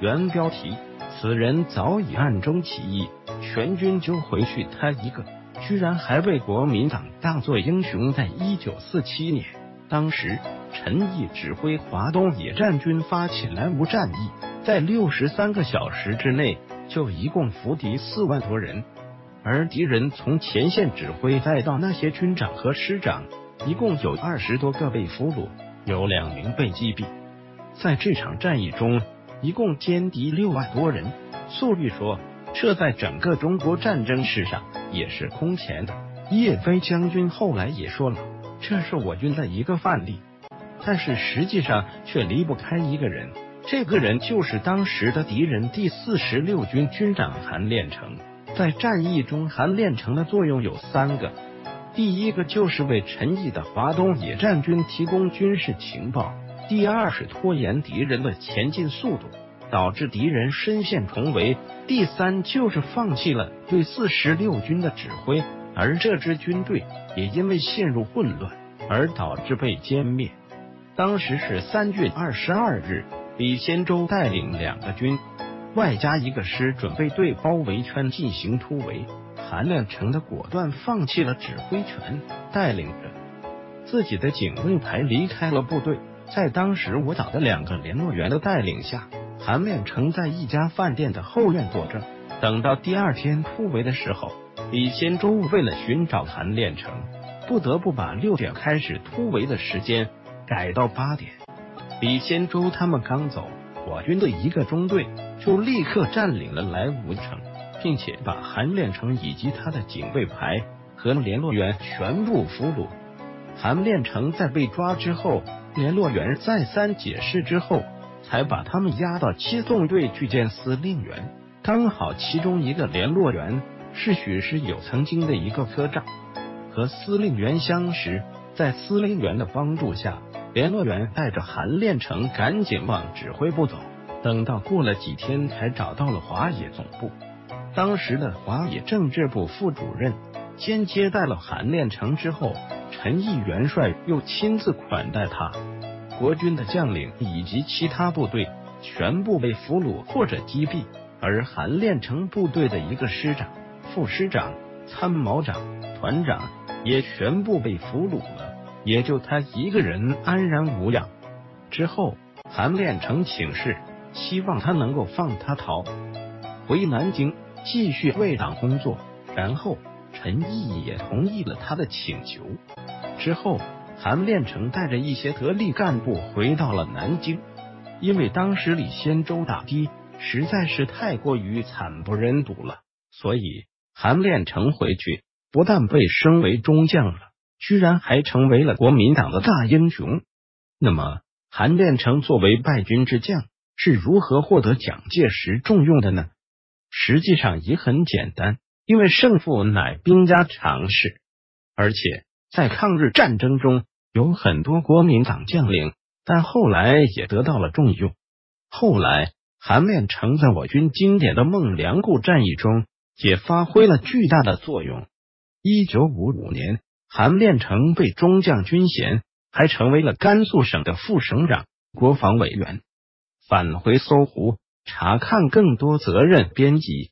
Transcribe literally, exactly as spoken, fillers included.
原标题：此人早已暗中起义，全军就回去他一个，居然还被国民党当作英雄。在一九四七年，当时陈毅指挥华东野战军发起蓝芜战役，在六十三个小时之内就一共俘敌四万多人，而敌人从前线指挥再到那些军长和师长，一共有二十多个被俘虏，有两名被击毙。在这场战役中，一共歼敌六万多人。粟裕说，这在整个中国战争史上也是空前的。叶飞将军后来也说了，这是我军的一个范例，但是实际上却离不开一个人，这个人就是当时的敌人第四十六军军长韩练成。在战役中，韩练成的作用有三个，第一个就是为陈毅的华东野战军提供军事情报，第二是拖延敌人的前进速度，导致敌人深陷重围，第三就是放弃了对四十六军的指挥，而这支军队也因为陷入混乱而导致被歼灭。当时是三月二十二日，李先洲带领两个军外加一个师准备对包围圈进行突围，韩练成的果断放弃了指挥权，带领着自己的警卫排离开了部队。在当时我岛的两个联络员的带领下，韩练成在一家饭店的后院坐镇。等到第二天突围的时候，李先洲为了寻找韩练成，不得不把六点开始突围的时间改到八点。李先洲他们刚走，我军的一个中队就立刻占领了莱芜城，并且把韩练成以及他的警卫排和联络员全部俘虏。韩练成在被抓之后，联络员再三解释之后，才把他们押到七纵队去见司令员。刚好其中一个联络员是许世友曾经的一个科长，和司令员相识。在司令员的帮助下，联络员带着韩练成赶紧往指挥部走。等到过了几天，才找到了华野总部。当时的华野政治部副主任先接待了韩练成之后，陈毅元帅又亲自款待他。国军的将领以及其他部队全部被俘虏或者击毙，而韩练成部队的一个师长、副师长、参谋长、团长也全部被俘虏了，也就他一个人安然无恙。之后韩练成请示，希望他能够放他逃回南京继续为党工作，然后陈毅也同意了他的请求。之后韩练成带着一些得力干部回到了南京，因为当时李先洲打的实在是太过于惨不忍睹了，所以韩练成回去不但被升为中将了，居然还成为了国民党的大英雄。那么韩练成作为败军之将是如何获得蒋介石重用的呢？实际上也很简单，因为胜负乃兵家常事，而且在抗日战争中有很多国民党将领，但后来也得到了重用。后来韩练成在我军经典的孟良崮战役中也发挥了巨大的作用。一九五五年，韩练成被中将军衔，还成为了甘肃省的副省长、国防委员。返回搜狐查看更多责任编辑